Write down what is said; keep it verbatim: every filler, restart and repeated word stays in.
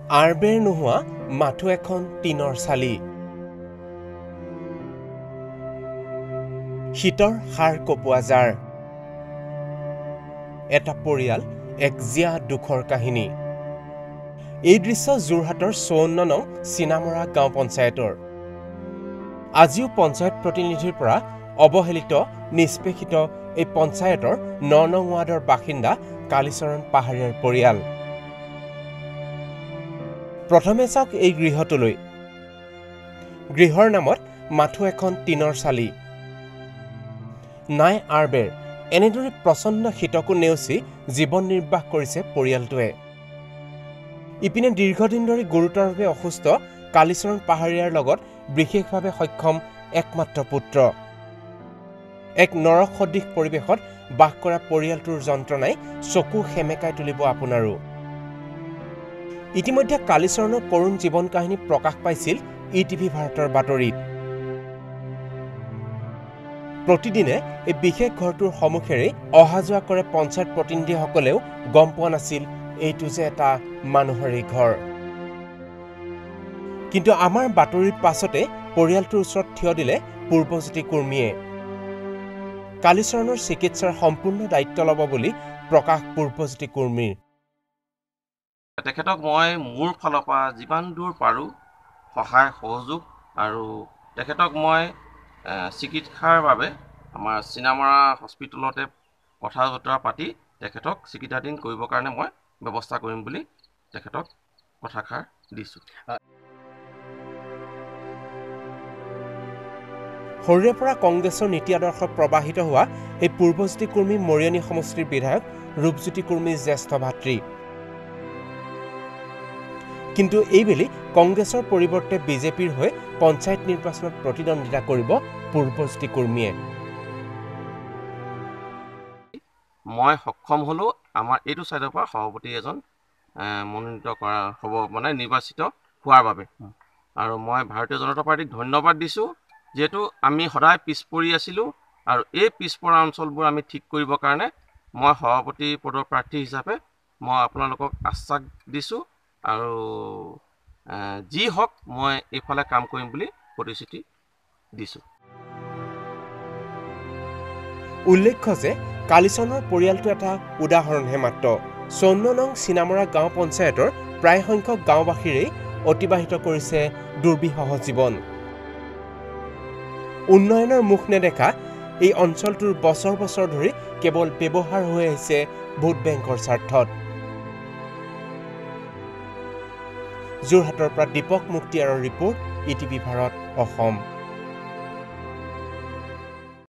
আৰবেৰ নোহোৱা মাথো এখন টিনৰ চালি শীতৰ সাৰ কপোৱা জাৰ এটা পৰিয়াল এক জিয়া দুখৰ কাহিনী এই দৃশ্য যোৰহাটৰ চৌৱন্ন নং চিনামৰা গাঁও পঞ্চায়তৰ আজিও পঞ্চায়ত প্ৰতিনিধিৰ পৰা অৱহেলিত নিষ্পেষিত এই পঞ্চায়তৰ ন নং ৱাৰ্ডৰ বাসিন্দা কালীচৰণ পাহাৰীয়াৰ পৰিয়াল প্ৰথমে চাওক এই গৃহটোলৈ গৃহৰ নামত মাথো এখন টিনৰ চালি নাই আৰবেৰ এনেদৰে প্ৰচণ্ড শীতকো নেওচি জীৱন নিৰ্বাহ কৰিছে পৰিয়ালটোৱে ইপিনে দীৰ্ঘদিন ধৰি গুৰুতৰভাৱে অসুস্থ কালীচৰণ পাহাৰীয়াৰ লগত বিশেষভাৱে সক্ষম একমাত্ৰ পুত্ৰ এক নৰসদৃশ পৰিৱেশত বাস কৰা পৰিয়ালটোৰ যন্ত্ৰণাই চকু সেমেকাই তুলিব আপোনাৰো ইতিমধ্যে কালীচৰণৰ কৰুণ জীৱন কাহিনী প্ৰকাশ পাইছিল ই টিভি ভাৰতৰ বাতৰিত প্ৰতিদিনে এই বিশেষ ঘৰটোৰ সন্মুখেৰে অহা যোৱা কৰে পঞ্চায়ত প্ৰতিনিধিসকলেও গম পোৱা নাছিল এইটো যে এটা মানুহৰে ঘৰ কিন্তু আমাৰ বাতৰিৰ পাছতে পৰিয়ালটোৰ ওচৰত থিয় দিলে পূৰ্বজ্যোতি কুৰ্মীয়ে কালীচৰণৰ চিকিৎসাৰ সম্পূৰ্ণ দায়িত্ব ল'ব বুলি প্ৰকাশ পূৰ্বজ্যোতি কুৰ্মীৰ তেখেতক মই মোৰ ফালৰ পৰা যিমান দূৰ পাৰোঁ সহায় সহযোগ আৰু তেখেতক মই চিকিৎসাৰ বাবে আমাৰ চিনামৰা হস্পিটেলতে কথা বতৰা পাতি তেখেতক চিকিৎসাধীন কৰিবৰ কাৰণে মই ব্যৱস্থা কৰিম বুলি তেখেতক কথাষাৰ দিছোঁ সৰুৰে পৰা কংগ্ৰেছৰ নীতি আদৰ্শ প্ৰবাহিত হোৱা এই পূৰ্বজ্যোতি কুৰ্মী মৰিয়নি সমষ্টিৰ বিধায়ক ৰূপজ্যোতি কুৰ্মীৰ জ্যেষ্ঠ ভাতৃ কিন্তু এইবেলি কংগ্ৰেছৰ পৰিৱৰ্তে বিজেপিৰ হৈ পঞ্চায়ত নিৰ্বাচনত প্ৰতিদ্বন্দ্বিতা কৰিব পূৰ্বজ্যোতি কুৰ্মীয়ে মই সক্ষম হ'লেও আমাৰ এইটো চাইডৰ পৰা সভাপতি এজন মনোনীত কৰা হ'ব মানে নিৰ্বাচিত হোৱাৰ বাবে আৰু মই ভাৰতীয় জনতা পাৰ্টিক ধন্যবাদ দিছোঁ যেহেতু আমি সদায় পিছ পৰি আছিলোঁ আৰু এই পিছপৰা অঞ্চলবোৰ আমি ঠিক কৰিবৰ কাৰণে মই সভাপতি পদৰ প্ৰাৰ্থী হিচাপে মই আপোনালোকক আশ্বাস দিছোঁ আৰু যি হওক মই এইফালে কাম কৰিম বুলি প্ৰতিশ্ৰুতি দিছোঁ উল্লেখ্য যে কালীচৰণৰ পৰিয়ালটো এটা উদাহৰণহে মাত্ৰ চৌৱন্ন নং চিনামৰা গাঁও পঞ্চায়তৰ প্ৰায় সংখ্যক গাঁওবাসীৰেই অতিবাহিত কৰিছে দুৰ্বিষহ জীৱন উন্নয়নৰ মুখ নেদেখা এই অঞ্চলটোৰ বছৰ বছৰ ধৰি কেৱল ব্যৱহাৰ হৈ আহিছে ভোট বেংকৰ স্বাৰ্থত যোৰহাটৰ পৰা দীপক মুক্তিয়াৰৰ report E TV Bharat Assam.